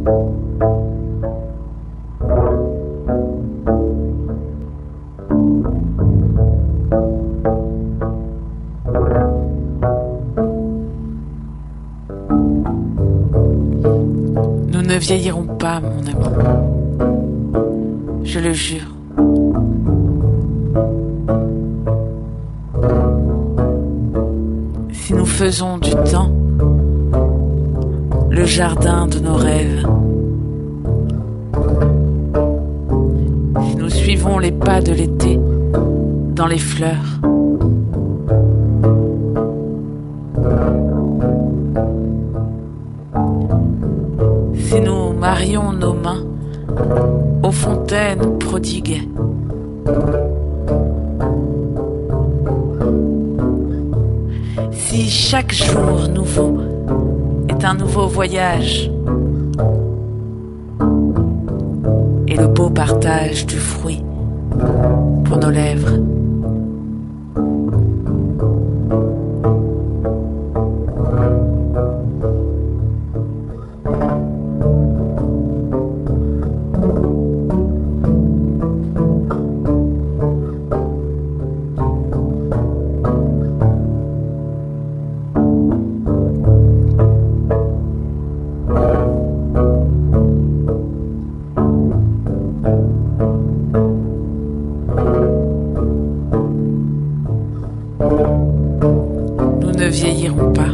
Nous ne vieillirons pas, mon amour. Je le jure. Si nous faisons du temps le jardin de nos rêves, si nous suivons les pas de l'été dans les fleurs, si nous marions nos mains aux fontaines prodigues, si chaque jour nouveau est un nouveau voyage et le beau partage du fruit pour nos lèvres, nous ne vieillirons pas.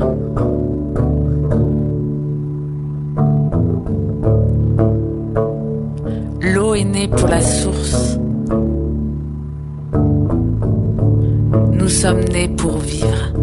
L'eau est née pour la source. Nous sommes nés pour vivre.